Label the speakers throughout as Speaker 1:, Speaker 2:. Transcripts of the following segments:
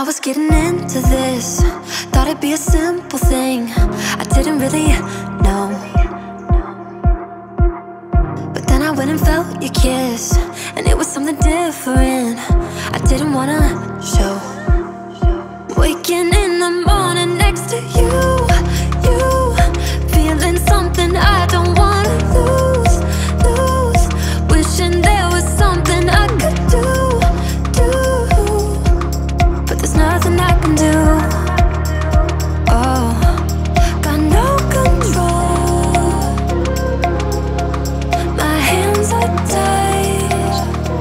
Speaker 1: was getting into this, thought it'd be a simple thing. I didn't really know, but then I went and felt your kiss, and it was something different I didn't wanna show. Waking in the morning next to you, feeling something I don't wanna lose. Wishing there was something I could do, but there's nothing I can do. Oh, got no control. My hands are tied,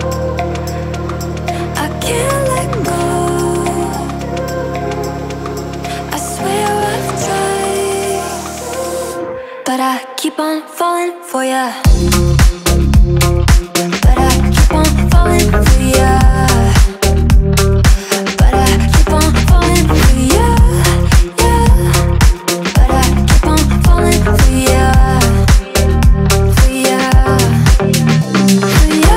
Speaker 1: I can't let go. I swear I've tried, but I keep on falling for ya. But I keep on falling for ya. But I keep on falling for ya, yeah. But I keep on falling for ya, for ya, for ya.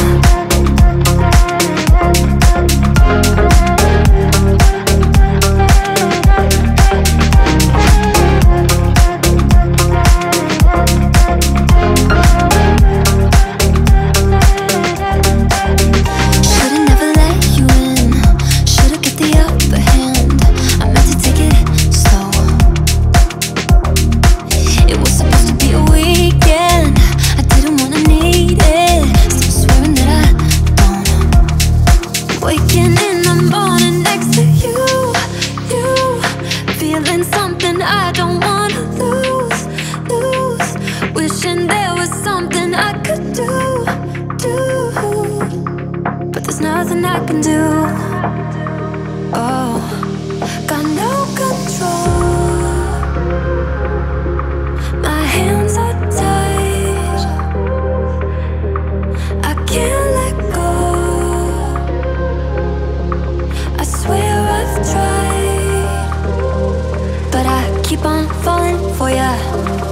Speaker 1: Should've never let you in, should've got the upper hand. I meant to take it slow. It was supposed to be a weekend, I didn't wanna need it. Still swearing that I don't. Waking in the morning next to you, feeling something I don't wanna lose. Wishing there was something I could do, but there's nothing I can do. Oh, got no control. My hands are tied, I can't let go. I swear I've tried, but I keep on falling for ya.